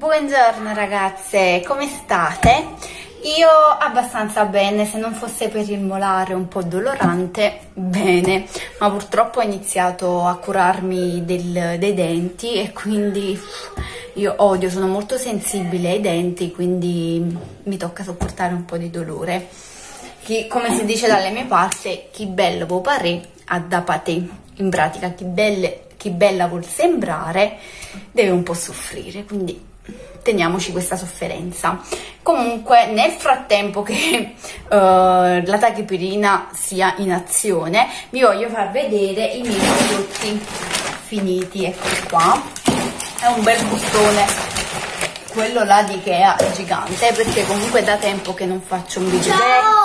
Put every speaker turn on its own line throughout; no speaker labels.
Buongiorno ragazze, come state? Io abbastanza bene, se non fosse per il molare un po' dolorante, bene, ma purtroppo ho iniziato a curarmi dei denti e quindi io odio, sono molto sensibile ai denti, quindi mi tocca sopportare un po' di dolore. Come si dice dalle mie parti, chi bello può parere ha da patè, in pratica chi bella vuol sembrare deve un po' soffrire, quindi teniamoci questa sofferenza. Comunque nel frattempo che la tachipirina sia in azione vi voglio far vedere i miei prodotti finiti. Eccoli qua, è un bel bustone, quello là di Ikea è gigante, perché comunque da tempo che non faccio un video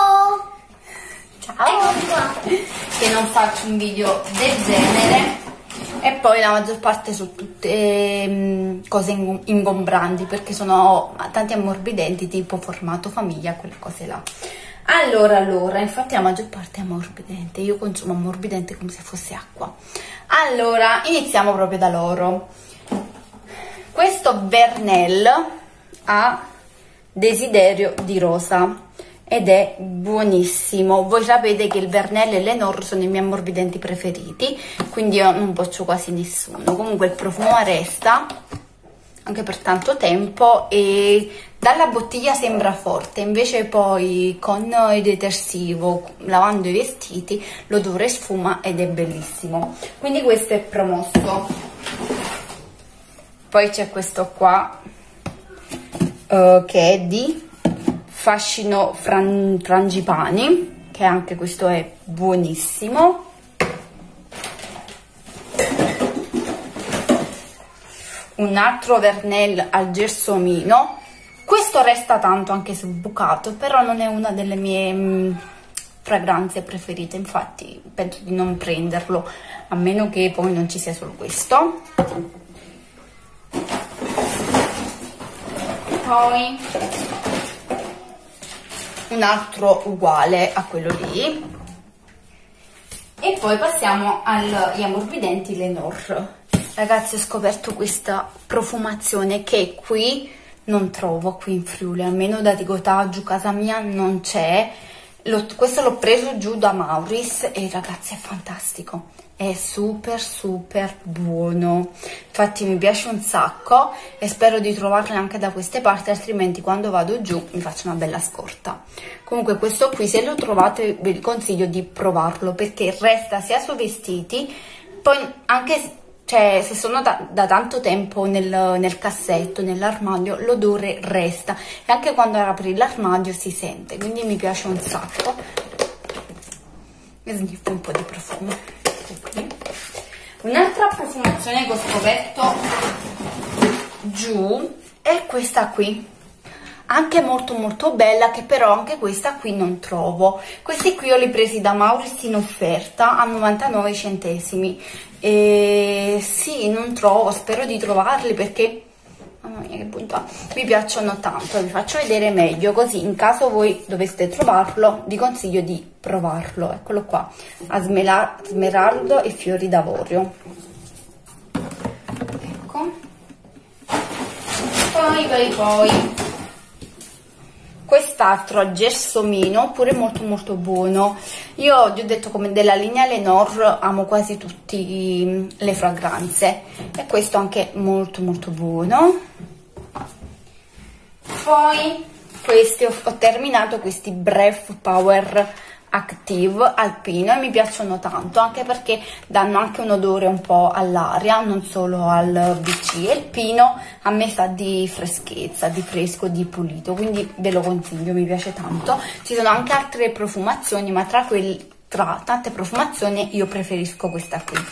che non faccio un video del genere. E poi la maggior parte sono tutte cose ingombranti, perché sono tanti ammorbidenti tipo formato famiglia, quelle cose là. Allora, infatti la maggior parte è ammorbidente, io consumo ammorbidente come se fosse acqua. Allora, iniziamo proprio da loro. Questo Vernel ha desiderio di rosa ed è buonissimo. Voi sapete che il Vernel e l'Enor sono i miei ammorbidenti preferiti, quindi io non boccio quasi nessuno. Comunque il profumo resta anche per tanto tempo e dalla bottiglia sembra forte, invece poi con il detersivo, lavando i vestiti, l'odore sfuma ed è bellissimo. Quindi questo è promosso. Poi c'è questo qua che è di Fascino Frangipani, che anche questo è buonissimo. Un altro Vernel al gelsomino, questo resta tanto anche se bucato, però non è una delle mie fragranze preferite, infatti penso di non prenderlo, a meno che poi non ci sia solo questo. Poi un altro uguale a quello lì, e poi passiamo agli ammorbidenti Lenor. Ragazzi, ho scoperto questa profumazione che qui non trovo, qui in Friuli, almeno da Tigotà, giù casa mia non c'è. Questo l'ho preso giù da Mauris e ragazzi è fantastico, è super buono, infatti mi piace un sacco e spero di trovarle anche da queste parti, altrimenti quando vado giù mi faccio una bella scorta. Comunque questo qui, se lo trovate vi consiglio di provarlo, perché resta sia sui vestiti, poi anche se sono da tanto tempo nel cassetto, nell'armadio, l'odore resta e anche quando apri l'armadio si sente, quindi mi piace un sacco. E sniffo un po' di profumo. Un'altra profumazione che ho scoperto giù è questa qui, anche molto bella, che però anche questa qui non trovo. Questi qui io li presi da Mauris in offerta a 99 centesimi e sì, non trovo, spero di trovarli perché mamma mia che bontà, mi piacciono tanto. Vi faccio vedere meglio, così in caso voi doveste trovarlo vi consiglio di provarlo. Eccolo qua, a smeraldo e fiori d'avorio. Ecco, poi quest'altro gelsomino pure molto buono. Io vi ho detto, come della linea Lenor amo quasi tutte le fragranze e questo anche molto buono. Poi questi ho terminato questi Breath Power Active alpino e mi piacciono tanto, anche perché danno anche un odore un po' all'aria, non solo al BC. E il pino a me sa di freschezza, di fresco, di pulito, quindi ve lo consiglio, mi piace tanto. Ci sono anche altre profumazioni, ma tra tante profumazioni io preferisco questa qui.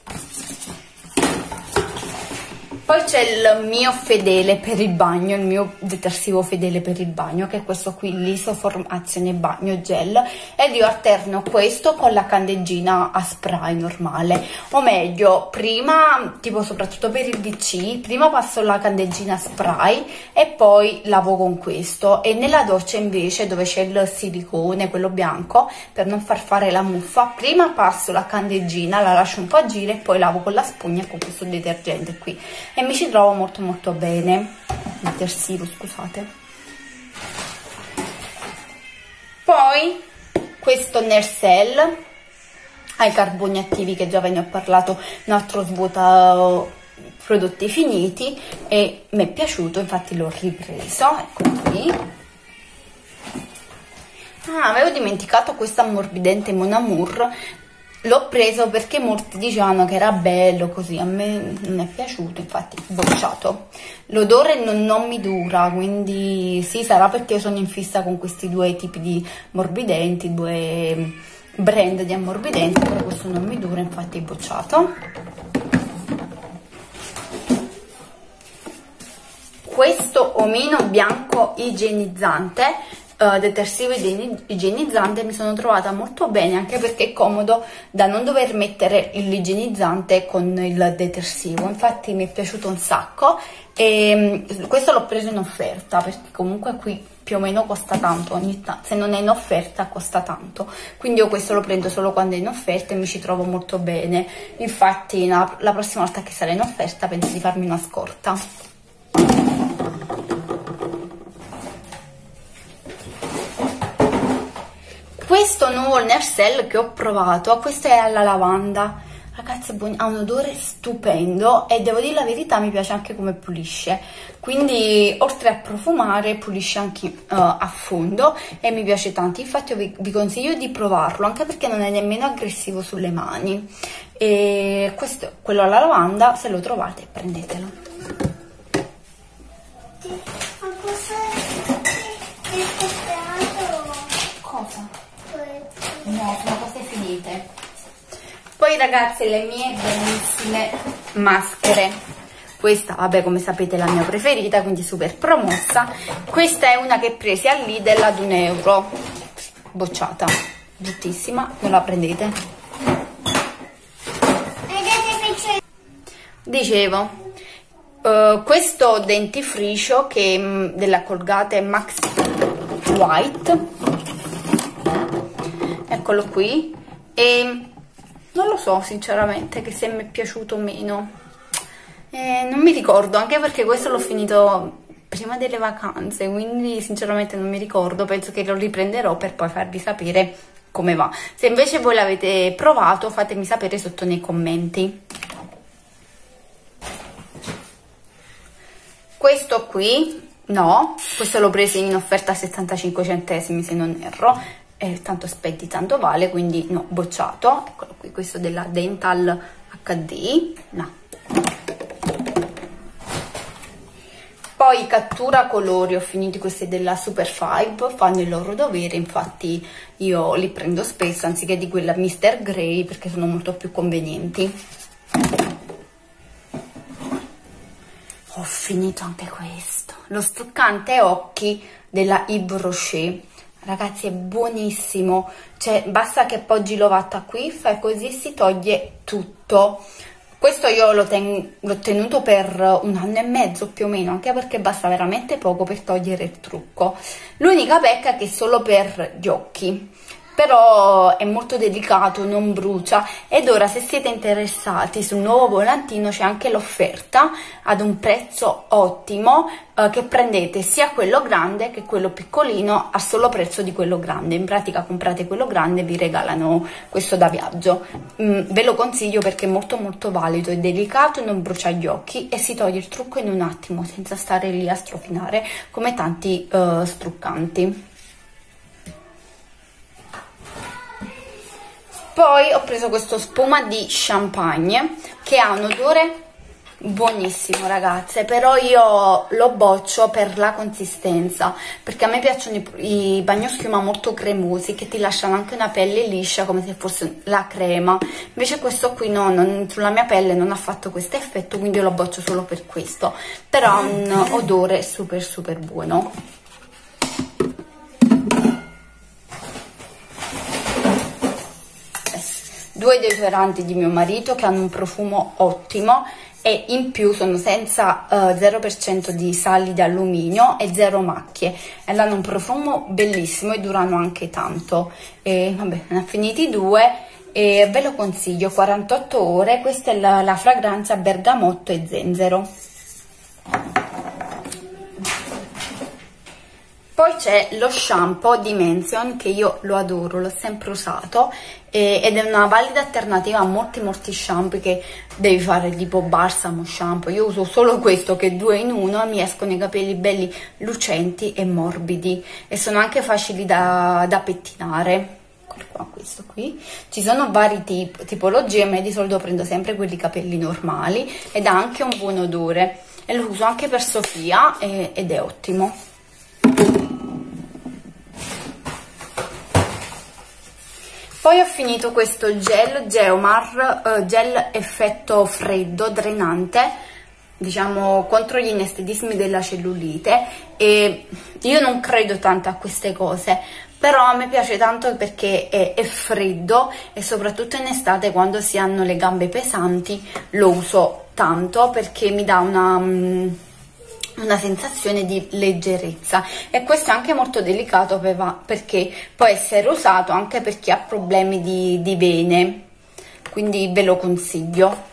Poi c'è il mio fedele per il bagno, il mio detersivo fedele per il bagno, che è questo qui, l'Isoformazione Bagno Gel, ed io alterno questo con la candeggina a spray normale, o meglio, prima, tipo soprattutto per il VC, prima passo la candeggina a spray e poi lavo con questo, e nella doccia invece, dove c'è il silicone, quello bianco, per non far fare la muffa, prima passo la candeggina, la lascio un po' agire e poi lavo con la spugna con questo detergente qui. E mi ci trovo molto bene. detersivo, scusate. Poi questo Nercel ai carboni attivi, che già ve ne ho parlato, un altro svuota prodotti finiti, e mi è piaciuto, infatti l'ho ripreso, ecco qui. Avevo dimenticato questo ammorbidente Mon Amour, l'ho preso perché molti dicevano che era bello così, a me non è piaciuto, infatti bocciato. L'odore non mi dura, quindi sì, sarà perché io sono in fissa con questi due tipi di ammorbidenti, due brand di ammorbidenti, però questo non mi dura, infatti bocciato. Questo omino bianco igienizzante, detersivo igienizzante, mi sono trovata molto bene, anche perché è comodo da non dover mettere l'igienizzante con il detersivo, infatti mi è piaciuto un sacco. E questo l'ho preso in offerta, perché comunque qui più o meno costa tanto, se non è in offerta costa tanto, quindi io questo lo prendo solo quando è in offerta e mi ci trovo molto bene. Infatti la prossima volta che sarà in offerta penso di farmi una scorta. Questo nuovo Nercel che ho provato, questo è alla lavanda, ragazzi, ha un odore stupendo e devo dire la verità, mi piace anche come pulisce, quindi oltre a profumare pulisce anche a fondo e mi piace tanto. Infatti io vi consiglio di provarlo, anche perché non è nemmeno aggressivo sulle mani. E questo, quello alla lavanda, se lo trovate prendetelo. Cosa? No, sono cose finite. Poi ragazze, le mie bellissime maschere. Questa, vabbè, come sapete è la mia preferita, quindi super promossa. Questa è una che presi al Lidl ad €1, bocciata, bruttissima, non la prendete. Dicevo, questo dentifricio che della Colgate Max White, eccolo qui, e non lo so sinceramente che se mi è piaciuto o meno, non mi ricordo, anche perché questo l'ho finito prima delle vacanze, quindi sinceramente non mi ricordo, penso che lo riprenderò per poi farvi sapere come va. Se invece voi l'avete provato fatemi sapere sotto nei commenti. Questo qui no, questo l'ho preso in offerta a 75 centesimi se non erro, tanto aspetti tanto vale, quindi no, bocciato. Eccolo qui, questo della Dental HD, no. Poi cattura colori, ho finito questi della Super 5, fanno il loro dovere, infatti io li prendo spesso anziché di quella Mr. Grey perché sono molto più convenienti. Ho finito anche questo, lo struccante occhi della Yves Rocher. Ragazzi, è buonissimo, cioè basta che appoggi l'ovatta qui, fai così e si toglie tutto. Questo io l'ho tenuto per 1 anno e mezzo più o meno, anche perché basta veramente poco per togliere il trucco. L'unica pecca è che è solo per gli occhi, però è molto delicato, non brucia. Ed ora, se siete interessati sul nuovo volantino, c'è anche l'offerta ad un prezzo ottimo, che prendete sia quello grande che quello piccolino a solo prezzo di quello grande. In pratica comprate quello grande e vi regalano questo da viaggio. Ve lo consiglio perché è molto molto valido, è delicato, non brucia gli occhi e si toglie il trucco in un attimo senza stare lì a strofinare come tanti struccanti. Poi ho preso questo spuma di champagne che ha un odore buonissimo, ragazze, però io lo boccio per la consistenza, perché a me piacciono i bagnoschiuma molto cremosi che ti lasciano anche una pelle liscia come se fosse la crema. Invece questo qui no, sulla mia pelle non ha fatto questo effetto, quindi io lo boccio solo per questo, però ha un odore super super buono. Due deodoranti di mio marito che hanno un profumo ottimo e in più sono senza 0% di sali di alluminio e 0 macchie, e hanno un profumo bellissimo e durano anche tanto. E vabbè, ne ho finiti 2 e ve lo consiglio, 48 ore. Questa è la fragranza bergamotto e zenzero. Poi c'è lo shampoo Dimension, che io lo adoro, l'ho sempre usato ed è una valida alternativa a molti shampoo che devi fare, tipo balsamo shampoo. Io uso solo questo che è 2 in 1 e mi escono i capelli belli lucenti e morbidi e sono anche facili da pettinare. Qua, questo qui. Ci sono vari tipologie, ma di solito prendo sempre quelli capelli normali ed ha anche un buon odore e lo uso anche per Sofia ed è ottimo. Poi ho finito questo gel Geomar, gel effetto freddo, drenante, diciamo contro gli inesteticismi della cellulite, e io non credo tanto a queste cose, però a me piace tanto perché è freddo e soprattutto in estate quando si hanno le gambe pesanti lo uso tanto perché mi dà una sensazione di leggerezza, e questo è anche molto delicato perché può essere usato anche per chi ha problemi di vene, quindi ve lo consiglio.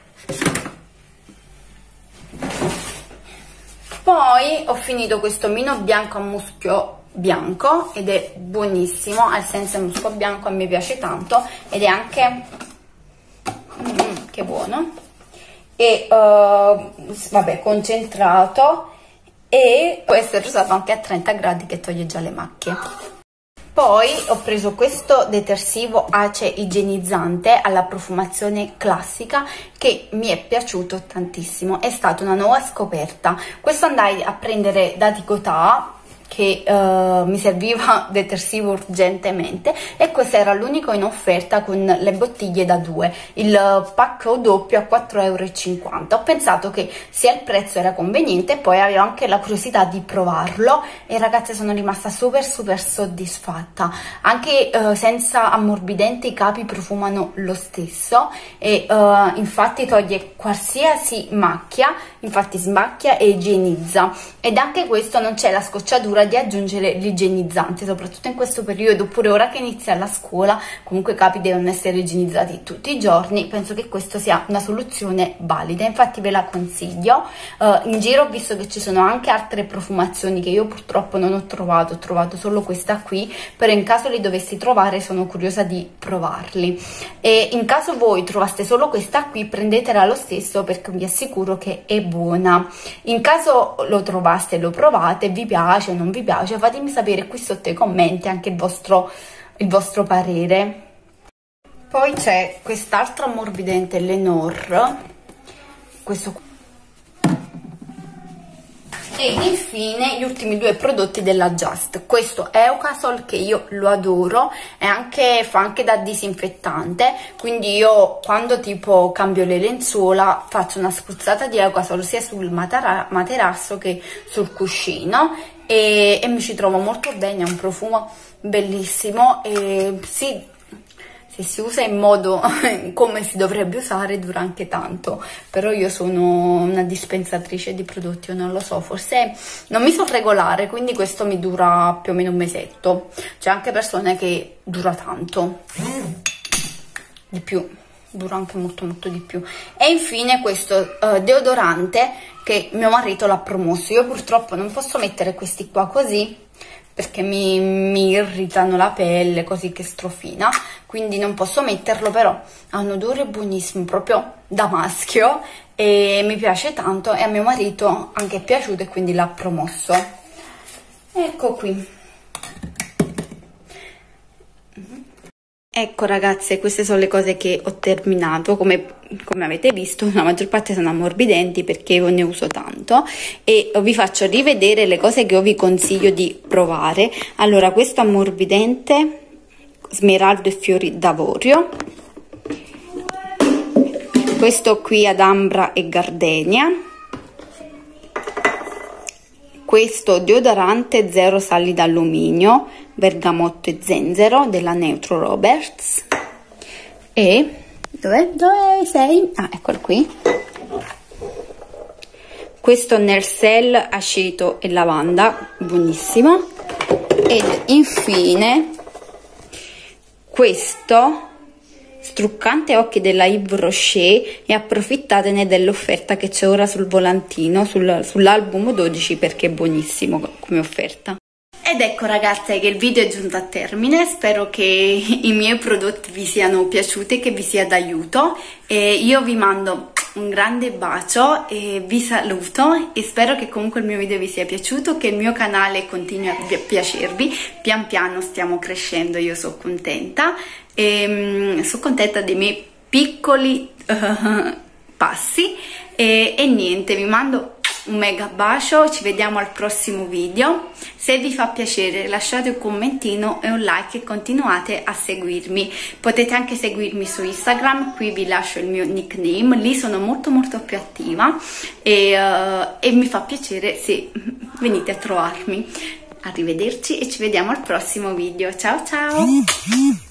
Poi ho finito questo Mino bianco a muschio bianco ed è buonissimo, ha il senso musco bianco, a me piace tanto ed è anche che buono, e vabbè, concentrato, e può essere usato anche a 30 gradi che toglie già le macchie. Poi ho preso questo detersivo Ace igienizzante alla profumazione classica che mi è piaciuto tantissimo, è stata una nuova scoperta. Questo andai a prendere da Ticotà, che mi serviva detersivo urgentemente, e questo era l'unico in offerta con le bottiglie da 2, il pacco doppio a 4,50 €. Ho pensato che sia il prezzo era conveniente e poi avevo anche la curiosità di provarlo, e ragazze sono rimasta super soddisfatta. Anche senza ammorbidente i capi profumano lo stesso, e infatti toglie qualsiasi macchia, infatti smacchia e igienizza, ed anche questo non c'è la scocciatura di aggiungere l'igienizzante, soprattutto in questo periodo, oppure ora che inizia la scuola, comunque i capi devono essere igienizzati tutti i giorni. Penso che questo sia una soluzione valida, infatti ve la consiglio. In giro ho visto che ci sono anche altre profumazioni che io purtroppo non ho trovato, ho trovato solo questa qui, però in caso li dovessi trovare sono curiosa di provarli, e in caso voi trovaste solo questa qui prendetela lo stesso perché vi assicuro che è buona. In caso lo trovaste e lo provate, vi piace o non vi piace, fatemi sapere qui sotto ai commenti anche il vostro parere. Poi c'è quest'altro ammorbidente Lenor, questo qui. E infine gli ultimi 2 prodotti della Just, questo Eucasol che io lo adoro, fa anche da disinfettante, quindi io quando tipo cambio le lenzuola faccio una spruzzata di Eucasol sia sul materasso che sul cuscino, e mi ci trovo molto bene, è un profumo bellissimo, e sì, se si usa in modo come si dovrebbe usare dura anche tanto, però io sono una dispensatrice di prodotti, io non lo so, forse non mi so regolare, quindi questo mi dura più o meno un mesetto. C'è anche persone che dura tanto di più, dura anche molto di più. E infine questo deodorante che mio marito l'ha promosso. Io purtroppo non posso mettere questi qua così perché mi irritano la pelle, così che strofina, quindi non posso metterlo, però ha un odore buonissimo, proprio da maschio, e mi piace tanto, e a mio marito anche è piaciuto e quindi l'ha promosso. Ecco qui. Ecco ragazze, queste sono le cose che ho terminato. Come avete visto, la maggior parte sono ammorbidenti perché io ne uso tanto, e vi faccio rivedere le cose che io vi consiglio di provare. Allora, questo ammorbidente smeraldo e fiori d'avorio, questo qui ad ambra e gardenia, questo deodorante zero sali d'alluminio, bergamotto e zenzero della Neutro Roberts, e dove sei? Ah, eccolo qui. Questo Nercel aceto e lavanda, buonissimo. Ed infine questo struccante occhi della Yves Rocher, e approfittatene dell'offerta che c'è ora sul volantino, sull'album 12, perché è buonissimo come offerta. Ed ecco ragazze che il video è giunto a termine, spero che i miei prodotti vi siano piaciuti, che vi sia d'aiuto, e io vi mando un grande bacio e vi saluto e spero che comunque il mio video vi sia piaciuto, che il mio canale continui a piacervi. Pian piano stiamo crescendo, io sono contenta e sono contenta dei miei piccoli passi e niente, vi mando un mega bacio, ci vediamo al prossimo video. Se vi fa piacere lasciate un commentino e un like e continuate a seguirmi. Potete anche seguirmi su Instagram, qui vi lascio il mio nickname, lì sono molto più attiva e mi fa piacere se venite a trovarmi. Arrivederci e ci vediamo al prossimo video. Ciao ciao!